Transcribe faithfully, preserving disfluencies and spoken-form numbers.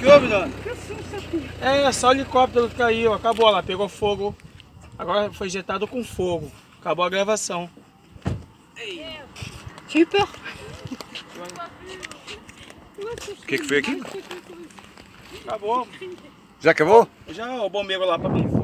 que houve, dona? É, só o helicóptero caiu, acabou lá, pegou fogo. Agora foi injetado com fogo. Acabou a gravação. Super. O que que foi aqui? Acabou. Já acabou? Já o bombeiro lá para abrir fogo.